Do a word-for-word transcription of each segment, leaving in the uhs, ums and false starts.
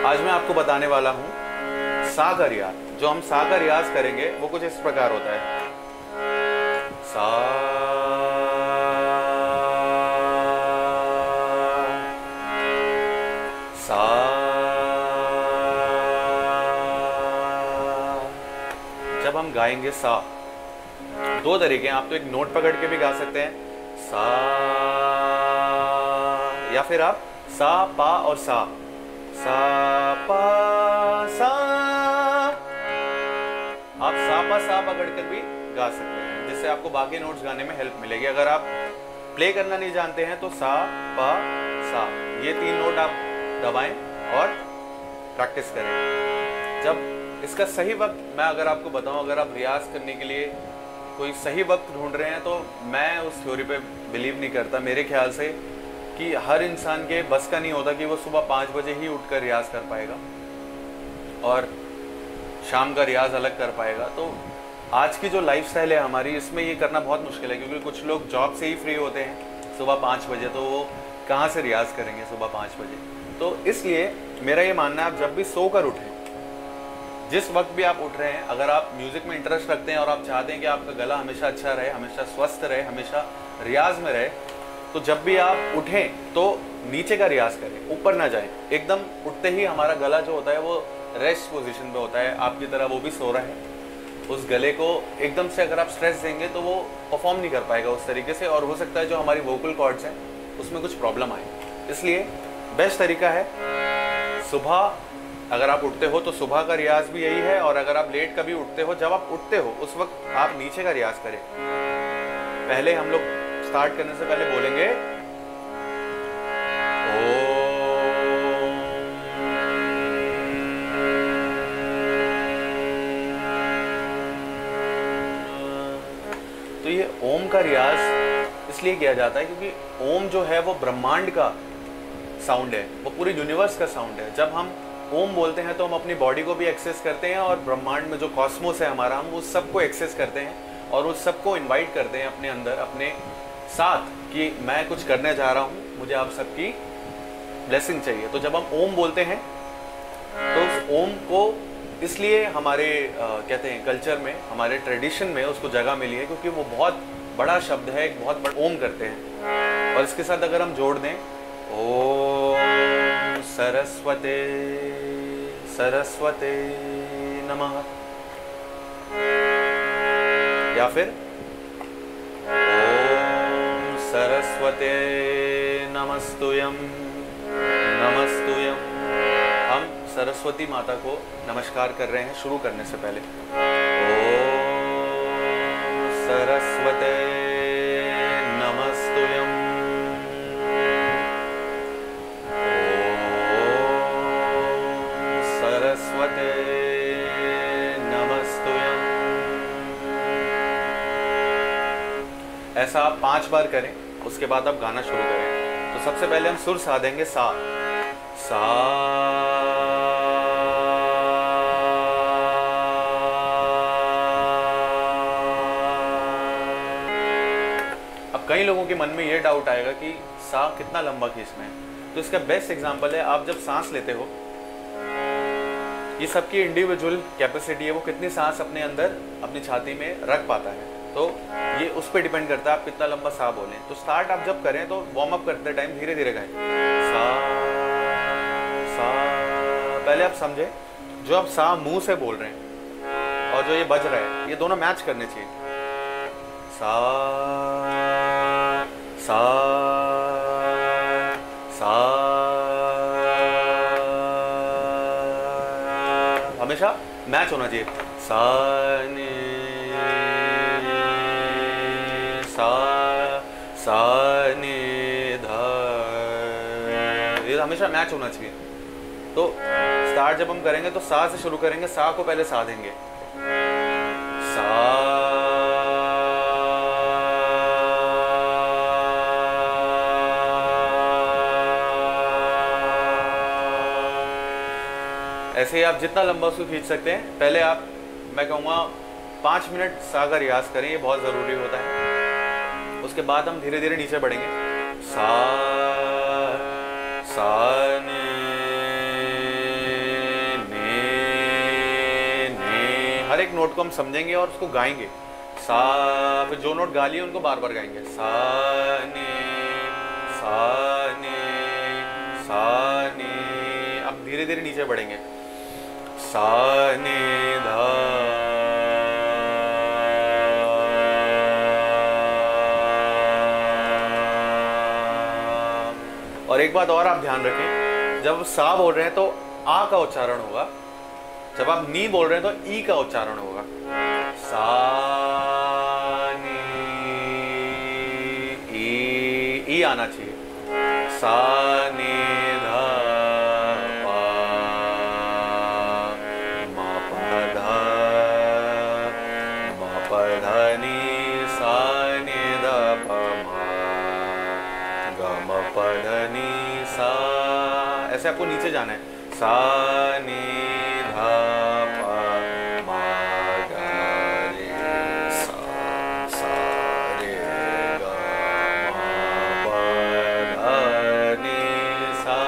आज मैं आपको बताने वाला हूँ सा का रियाज। जो हम सा का रियाज करेंगे वो कुछ इस प्रकार होता है। सा सा जब हम गाएंगे सा, दो तरीके हैं। आप तो एक नोट पकड़ के भी गा सकते हैं सा, या फिर आप सा पा और सा सा पा सा, आप सा पा सा पकड़ कर भी गा सकते हैं, जिससे आपको बाकी नोट्स गाने में हेल्प मिलेगी। अगर आप प्ले करना नहीं जानते हैं तो सा पा सा, ये तीन नोट आप दबाएं और प्रैक्टिस करें। जब इसका सही वक्त मैं अगर आपको बताऊं, अगर आप रियाज करने के लिए कोई सही वक्त ढूंढ रहे हैं तो मैं उस थ्योरी पे बिलीव नहीं करता। मेरे ख्याल से कि हर इंसान के बस का नहीं होता कि वो सुबह पाँच बजे ही उठकर रियाज कर पाएगा और शाम का रियाज अलग कर पाएगा। तो आज की जो लाइफस्टाइल है हमारी, इसमें ये करना बहुत मुश्किल है, क्योंकि कुछ लोग जॉब से ही फ्री होते हैं सुबह पाँच बजे, तो वो कहाँ से रियाज करेंगे सुबह पाँच बजे। तो इसलिए मेरा ये मानना है, आप जब भी सोकर उठें, जिस वक्त भी आप उठ रहे हैं, अगर आप म्यूजिक में इंटरेस्ट रखते हैं और आप चाहते हैं कि आपका गला हमेशा अच्छा रहे, हमेशा स्वस्थ रहे, हमेशा रियाज में रहे, तो जब भी आप उठें तो नीचे का रियाज करें, ऊपर ना जाएं। एकदम उठते ही हमारा गला जो होता है वो रेस्ट पोजीशन में होता है, आपकी तरह वो भी सो रहा है। उस गले को एकदम से अगर आप स्ट्रेस देंगे तो वो परफॉर्म नहीं कर पाएगा उस तरीके से, और हो सकता है जो हमारी वोकल कॉर्ड्स हैं उसमें कुछ प्रॉब्लम आए। इसलिए बेस्ट तरीका है सुबह, अगर आप उठते हो तो सुबह का रियाज भी यही है, और अगर आप लेट कभी उठते हो, जब आप उठते हो उस वक्त आप नीचे का रियाज करें। पहले हम लोग स्टार्ट करने से पहले बोलेंगे ओ, तो ये ओम का रियाज इसलिए किया जाता है क्योंकि ओम जो है वो ब्रह्मांड का साउंड है, वो पूरे यूनिवर्स का साउंड है। जब हम ओम बोलते हैं तो हम अपनी बॉडी को भी एक्सेस करते हैं, और ब्रह्मांड में जो कॉस्मोस है हमारा, हम उस सब को एक्सेस करते हैं और उस सब को इनवाइट करते हैं अपने अंदर, अपने साथ, कि मैं कुछ करने जा रहा हूँ, मुझे आप सबकी ब्लेसिंग चाहिए। तो जब हम ओम बोलते हैं तो उस ओम को इसलिए हमारे आ, कहते हैं कल्चर में, हमारे ट्रेडिशन में उसको जगह मिली है क्योंकि वो बहुत बड़ा शब्द है, एक बहुत बड़ा ओम करते हैं। और इसके साथ अगर हम जोड़ दें ओम सरस्वते सरस्वते नमः, या फिर ओम सरस्वते नमस्तुयम नमस्तुयम, हम सरस्वती माता को नमस्कार कर रहे हैं शुरू करने से पहले। ओम सरस्वते नमस्तुयम, सरस्वते नमस्तुयम। ऐसा आप पांच बार करें, उसके बाद आप गाना शुरू करें। तो सबसे पहले हम सुर साधेंगे सा सा, अब कई लोगों के मन में ये डाउट आएगा कि सा कितना लंबा खींचना है। तो इसका बेस्ट एग्जांपल है, आप जब सांस लेते हो, ये सबकी इंडिविजुअल कैपेसिटी है, वो कितनी सांस अपने अंदर अपनी छाती में रख पाता है। तो ये उस पर डिपेंड करता है आप कितना लंबा सा बोलें। तो स्टार्ट आप जब करें तो वार्म अप करते टाइम धीरे धीरे गाएं सा सा। पहले आप समझे, जो आप सा मुंह से बोल रहे हैं और जो ये बज रहा है, ये दोनों मैच करने चाहिए। सा सा सा, हमेशा मैच होना चाहिए। सा ने सा सा ने धा, ये हमेशा मैच होना चाहिए। तो स्टार्ट जब हम करेंगे तो सा से शुरू करेंगे, सा को पहले सा देंगे, सा ऐसे ही आप जितना लंबा उसको खींच सकते हैं। पहले आप, मैं कहूँगा पाँच मिनट सा का रियाज करें, ये बहुत ज़रूरी होता है। उसके बाद हम धीरे धीरे नीचे बढ़ेंगे। सा सा ने एक नोट को हम समझेंगे और उसको गाएंगे। सा, फिर जो नोट गा लिए उनको बार बार गाएंगे। सा ने सा ने सा ने। अब धीरे धीरे नीचे बढ़ेंगे। सा ने धा, और एक बात और आप ध्यान रखें, जब सा बोल रहे हैं तो आ का उच्चारण होगा, जब आप नी बोल रहे हैं तो ई का उच्चारण होगा। सा नी ई, ई आना चाहिए। सा नी धा पा मा पा धा मा पा धा नी सा नी धा पा मा गा मा पा धा नी सा। ऐसे आपको नीचे जाना है। सा नी धा पा मा गा रे सा, सा रे गा मा पा धा नी सा।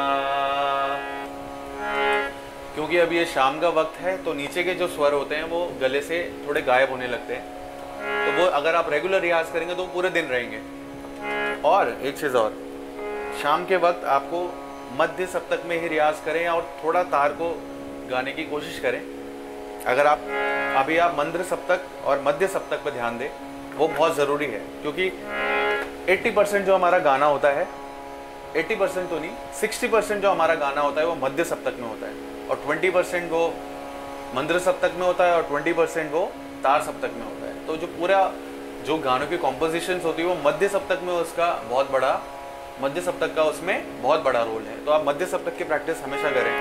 क्योंकि अब ये शाम का वक्त है तो नीचे के जो स्वर होते हैं वो गले से थोड़े गायब होने लगते हैं, तो वो अगर आप रेगुलर रियाज करेंगे तो पूरे दिन रहेंगे। और एक चीज़ और, शाम के वक्त आपको मध्य सप्तक में ही रियाज करें और थोड़ा तार को गाने की कोशिश करें। अगर आप अभी आप मंद्र सप्तक और मध्य सप्तक पर ध्यान दें, वो बहुत ज़रूरी है, क्योंकि अस्सी परसेंट जो हमारा गाना होता है, अस्सी परसेंट तो नहीं, साठ परसेंट जो हमारा गाना होता है वो मध्य सप्तक में होता है, और बीस परसेंट वो मंद्र सप्तक में होता है और बीस परसेंट वो तार सप्तक में होता है। तो जो पूरा जो गानों की कॉम्पोजिशंस होती है वो मध्य सप्तक में, उसका बहुत बड़ा मध्य सप्तक का उसमें बहुत बड़ा रोल है। तो आप मध्य सप्तक की प्रैक्टिस हमेशा करें।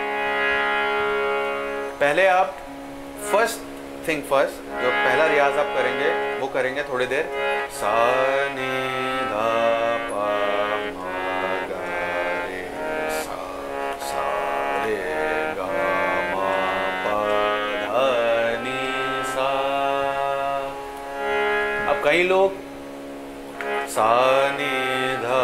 पहले आप फर्स्ट थिंग फर्स्ट, जो पहला रियाज आप करेंगे वो करेंगे थोड़ी देर। सा ने धा पा मा गा रे सा, सा रे गा मा पा धा नी सा। अब कई लोग सा ने धा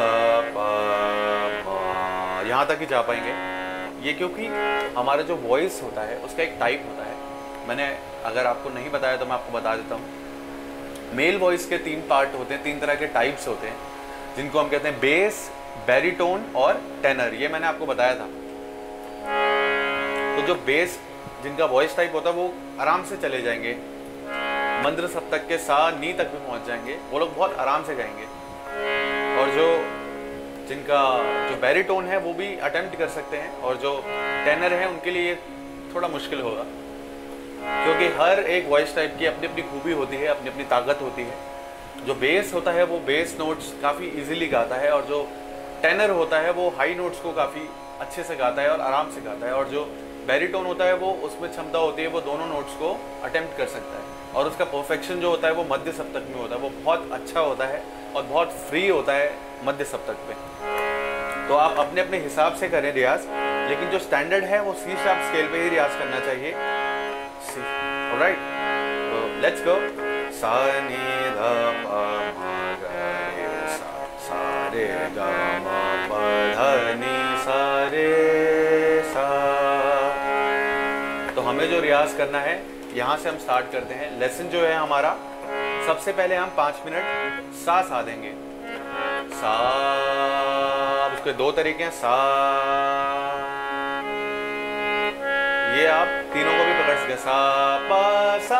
यहाँ तक ही जा पाएंगे। ये क्योंकि हमारा जो वॉइस होता है उसका एक टाइप होता है। मैंने अगर आपको नहीं बताया तो मैं आपको बता देता हूँ। मेल वॉइस के तीन पार्ट होते हैं, तीन तरह के टाइप्स होते हैं, जिनको हम कहते हैं बेस, बैरिटोन और टेनर। ये मैंने आपको बताया था। तो जो बेस जिनका वॉइस टाइप होता है वो आराम से चले जाएंगे, मंद्र सप्तक के सा नी तक भी पहुँच जाएंगे, वो लोग बहुत आराम से गाएंगे। और जो जिनका जो बैरिटोन है वो भी अटेम्प्ट कर सकते हैं, और जो टेनर है उनके लिए थोड़ा मुश्किल होगा, क्योंकि हर एक वॉइस टाइप की अपनी अपनी खूबी होती है, अपनी अपनी ताकत होती है। जो बेस होता है वो बेस नोट्स काफ़ी इजीली गाता है, और जो टेनर होता है वो हाई नोट्स को काफ़ी अच्छे से गाता है और आराम से गाता है। और जो बैरिटोन होता है वो उसमें क्षमता होती है वो दोनों नोट्स को अटेम्प्ट कर सकता है, और उसका परफेक्शन जो होता है वो मध्य सप्तक में होता है। वो बहुत अच्छा होता है और बहुत फ्री होता है मध्य सप्तक पे। तो आप अपने अपने हिसाब से करें रियाज, लेकिन जो स्टैंडर्ड है वो सी शार्प स्केल पे ही रियाज करना चाहिए। ऑलराइट, तो लेट्स गो। सा नी धा पा मा गा रे सा, सा रे गा मा पा धा नी सा रे सा। तो हमें जो रियाज करना है यहाँ से हम स्टार्ट करते हैं। लेसन जो है हमारा, सबसे पहले हम पाँच मिनट सा सा देंगे। सा, उसके दो तरीके हैं। सा, ये आप तीनों को भी पकड़ सकते हैं। सा पा सा,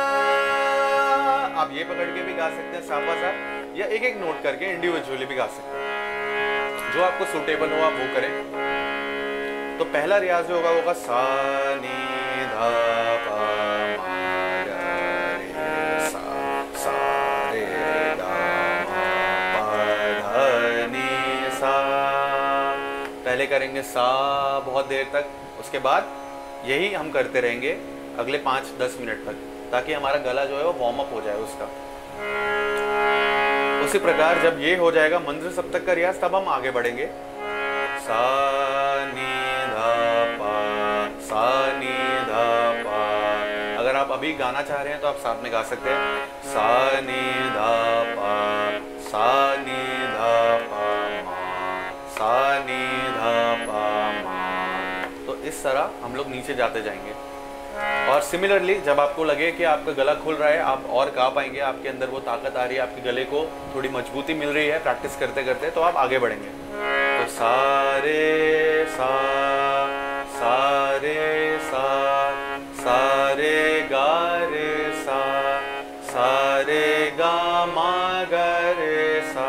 आप ये पकड़ के भी गा सकते हैं सा पा सा, या एक एक नोट करके इंडिविजुअली भी गा सकते हैं। जो आपको सूटेबल हो आप वो करें। तो पहला रियाज जो होगा वो होगा सा नी धा पा मा गा रे सा, सा रे गा मा पा धा नी सा। पहले करेंगे सा बहुत देर तक, उसके बाद यही हम करते रहेंगे अगले पाँच दस मिनट तक, ताकि हमारा गला जो है वो वार्म अप हो जाए उसका। उसी प्रकार जब ये हो जाएगा मंद्र सप्तक का रियाज, तब हम आगे बढ़ेंगे। सा नी धा पा, सा नी धा पा। अगर आप अभी गाना चाह रहे हैं तो आप साथ में गा सकते हैं। सा नी धा पा, सा नी धा पा मा, सा नी धा पा मा। तो इस तरह हम लोग नीचे जाते जाएंगे। और सिमिलरली जब आपको लगे कि आपका गला खुल रहा है, आप और गा पाएंगे, आपके अंदर वो ताकत आ रही है, आपके गले को थोड़ी मजबूती मिल रही है प्रैक्टिस करते करते, तो आप आगे बढ़ेंगे। तो सारे सा सारे सा सारे गा रे सा सारे गा मा गा रे सा।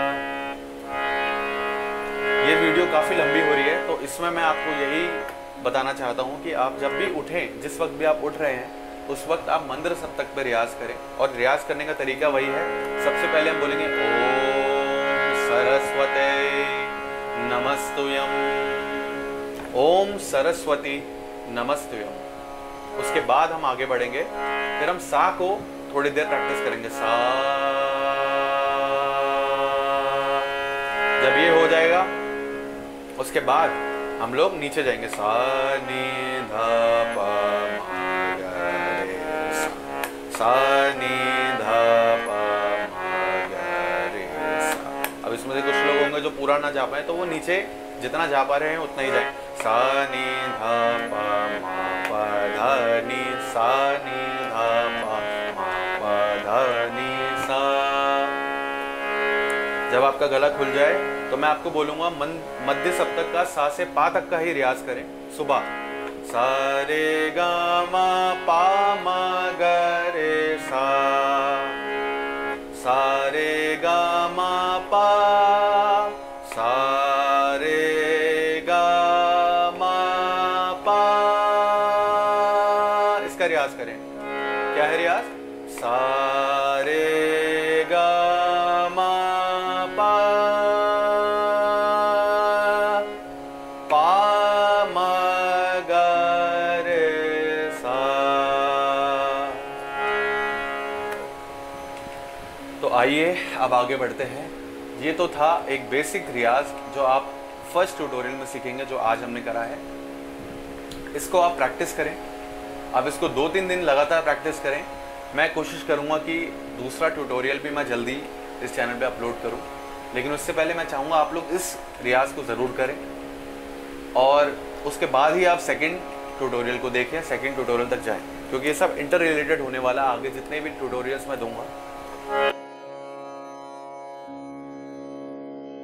ये वीडियो काफ़ी लंबी हो रही है, तो इसमें मैं आपको यही बताना चाहता हूँ कि आप जब भी उठें, जिस वक्त भी आप उठ रहे हैं, उस वक्त आप मंत्र सप्तक पर रियाज करें। और रियाज करने का तरीका वही है, सबसे पहले हम बोलेंगे ओम सरस्वते नमस्तुयम, ओम सरस्वती नमस्तुयम। उसके बाद हम आगे बढ़ेंगे, फिर हम सा को थोड़ी देर प्रैक्टिस करेंगे, सा। जब ये हो जाएगा उसके बाद हम लोग नीचे जाएंगे, सा नी धा पा मा गा रे सा, सा नी धा पा मा गा रे सा। अब इसमें से कुछ लोग होंगे जो पूरा ना जा पाए, तो वो नीचे जितना जा पा रहे हैं उतना ही जाए। सा नी धा पा मा पा धा नी, सा नी धा पा मा पा धा नी सा। जब आपका गला खुल जाए तो मैं आपको बोलूंगा मध्य सप्तक का सा से पा तक का ही रियाज करें सुबह। सा रे गा मा पा मा गा रे सा, सा रे गा मा पा, सा रे गा मा पा। इसका रियाज करें। क्या है रियाज? सा रे गा मा पा, पा मा गा रे सा। तो आइए अब आगे बढ़ते हैं। ये तो था एक बेसिक रियाज जो आप फर्स्ट ट्यूटोरियल में सीखेंगे, जो आज हमने करा है। इसको आप प्रैक्टिस करें। अब इसको दो तीन दिन लगातार प्रैक्टिस करें। मैं कोशिश करूंगा कि दूसरा ट्यूटोरियल भी मैं जल्दी इस चैनल पे अपलोड करूं, लेकिन उससे पहले मैं चाहूँगा आप लोग इस रियाज को ज़रूर करें और उसके बाद ही आप सेकंड ट्यूटोरियल को देखें, सेकंड ट्यूटोरियल तक जाएं, क्योंकि ये सब इंटर रिलेटेड होने वाला। आगे जितने भी ट्यूटोरियल्स मैं दूंगा